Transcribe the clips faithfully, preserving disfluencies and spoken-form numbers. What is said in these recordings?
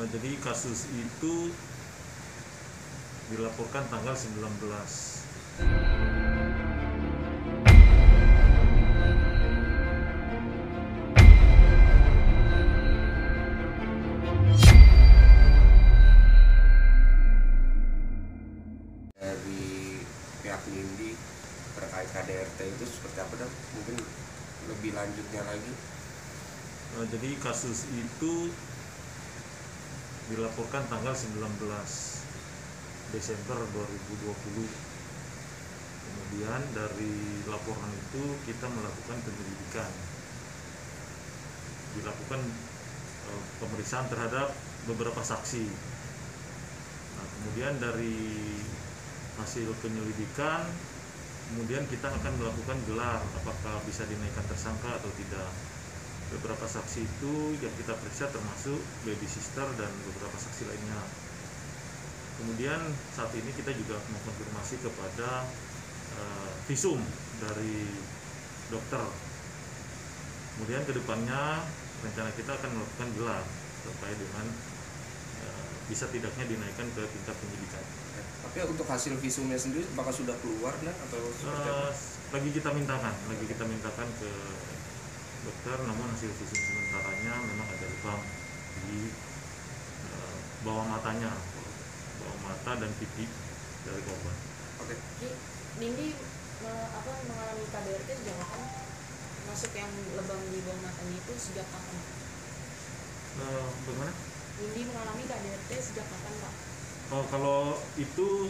Uh, jadi kasus itu dilaporkan tanggal sembilan belas. Dari pihak Nindi terkait K D R T itu seperti apa, dan mungkin lebih lanjutnya lagi? Uh, jadi kasus itu dilaporkan tanggal sembilan belas Desember dua ribu dua puluh. Kemudian dari laporan itu kita melakukan penyelidikan, dilakukan e, pemeriksaan terhadap beberapa saksi. Nah, kemudian dari hasil penyelidikan, kemudian kita akan melakukan gelar apakah bisa dinaikkan tersangka atau tidak. Beberapa saksi itu yang kita periksa termasuk baby sister dan beberapa saksi lainnya. Kemudian saat ini kita juga mengkonfirmasi kepada uh, visum dari dokter. Kemudian kedepannya rencana kita akan melakukan gelar terkait dengan uh, bisa tidaknya dinaikkan ke tingkat penyidikan. Tapi untuk hasil visumnya sendiri apakah sudah keluar dan atau seperti apa? Uh, lagi kita mintakan, lagi kita mintakan ke dokter, namun hasil visum sementaranya memang ada lebam di uh, bawah matanya, bawah mata dan pipi dari korban. Oke. Nindi uh, apa mengalami K D R T sejak kapan? Masuk yang lebam di bawah matanya itu sejak kapan? Uh, bagaimana? Nindi mengalami K D R T sejak kapan, Pak? Oh, kalau itu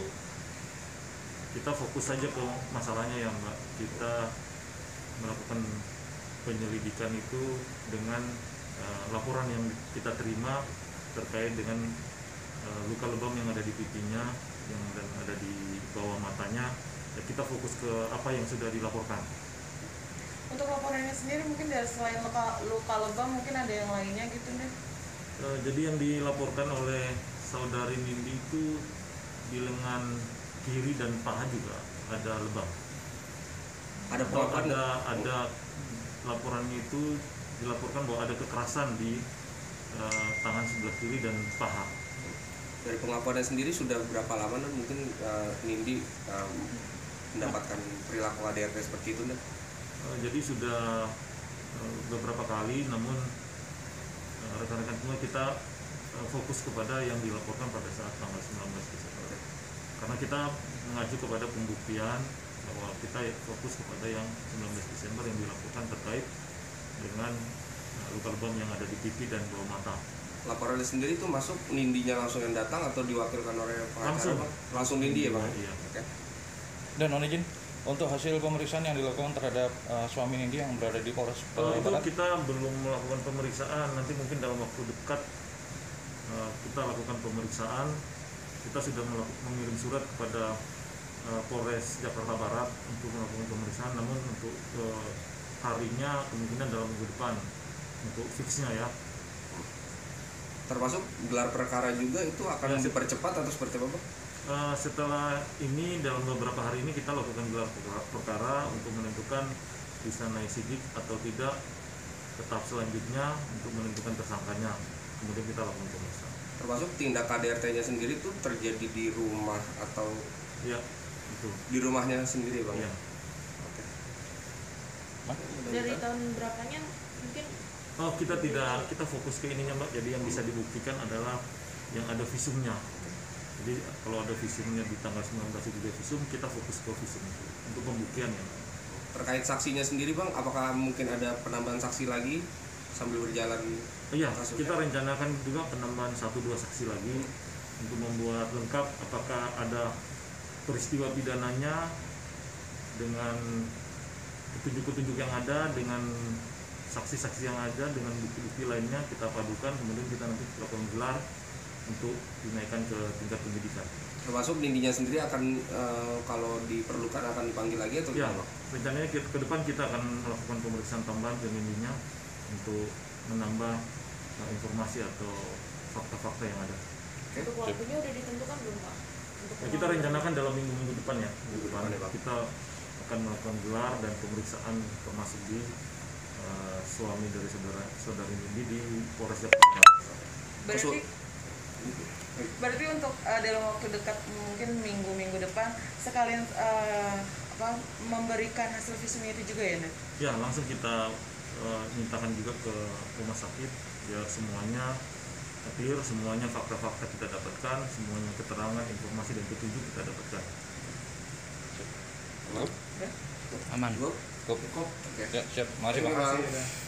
kita fokus saja ke masalahnya ya, Mbak. Kita melakukan penyelidikan itu dengan uh, laporan yang kita terima terkait dengan uh, luka lebam yang ada di pipinya, yang dan ada di bawah matanya. Ya, kita fokus ke apa yang sudah dilaporkan. Untuk laporannya sendiri mungkin dari selain luka, luka lebam mungkin ada yang lainnya gitu deh. Uh, jadi yang dilaporkan oleh saudari Nindi itu di lengan kiri dan paha juga ada lebam. Ada pengakuan ada ada laporannya itu dilaporkan bahwa ada kekerasan di uh, tangan sebelah kiri dan paha. Dari pengakuannya sendiri sudah berapa lama dan mungkin uh, Nindi um, mendapatkan perilaku K D R T seperti itu dan? Uh, jadi sudah uh, beberapa kali, namun uh, rekan-rekan semua kita uh, fokus kepada yang dilaporkan pada saat tanggal sembilan belas Desember. Karena kita mengacu kepada pembuktian bahwa kita fokus kepada yang sembilan belas Desember yang dilakukan terkait dengan uh, luka lebam yang ada di pipi dan bawah mata. Laporannya sendiri itu masuk Nindinya langsung yang datang atau diwakilkan oleh pengacara? Langsung. Bang? Langsung Nindi ya, Bang? Iya. Oke. Dan mohon izin, untuk hasil pemeriksaan yang dilakukan terhadap uh, suami Nindi yang berada di Polres Uh, itu Barat, kita belum melakukan pemeriksaan, nanti mungkin dalam waktu dekat uh, kita lakukan pemeriksaan. Kita sudah mengirim surat kepada uh, Polres Jakarta Barat untuk melakukan pemeriksaan, namun untuk uh, harinya kemungkinan dalam minggu depan untuk fixnya ya. Termasuk gelar perkara juga itu akan Ya, dipercepat atau seperti apa, Bang? Uh, setelah ini dalam beberapa hari ini kita lakukan gelar perkara untuk menentukan bisa naik sidik atau tidak. Tetap selanjutnya untuk menentukan tersangkanya, kemudian kita lakukan pemeriksaan. Termasuk tindak K D R T-nya sendiri itu terjadi di rumah atau Ya, itu. di rumahnya sendiri, Bang? Iya. Oke. Dari tahun berapanya mungkin? Oh, kita tidak, kita fokus ke ininya, Mbak. Jadi yang bisa dibuktikan adalah yang ada visumnya. Jadi kalau ada visumnya di tanggal sembilan belas itu visum, kita fokus ke visum itu untuk pembuktian ya. Terkait saksinya sendiri, Bang, apakah mungkin ada penambahan saksi lagi sambil berjalan? Iya, kasusnya? kita rencanakan juga penambahan satu dua saksi lagi untuk membuat lengkap apakah ada peristiwa pidananya dengan petunjuk-petunjuk yang ada, dengan saksi-saksi yang ada, dengan bukti-bukti lainnya kita padukan, kemudian kita nanti lakukan gelar untuk dinaikkan ke tingkat penyidikan. Termasuk Nindinya sendiri akan e, kalau diperlukan akan dipanggil lagi atau Ya, gimana? rencananya ke, ke depan kita akan melakukan pemeriksaan tambahan ke Nindinya untuk menambah uh, informasi atau fakta-fakta yang ada. Oke. Untuk waktunya udah ditentukan belum, Pak? Untuk Ya, kita rencanakan dalam minggu-minggu depan ya, minggu depan Depan ya, Pak. kita akan melakukan gelar dan pemeriksaan termasuk di uh, suami dari saudara saudari Nindi di Polres Jakarta Barat. Berarti Berarti untuk uh, dalam waktu dekat mungkin minggu-minggu depan sekalian uh, apa memberikan hasil visum itu juga ya, Net? Ya, langsung kita uh, mintakan juga ke rumah sakit biar semuanya clear, semuanya fakta-fakta kita dapatkan, semuanya keterangan, informasi dan petunjuk kita dapatkan. Halo? Aman. Cukup? Cukup. Oke. Ya, siap. Makasih, Pak. Terima kasih.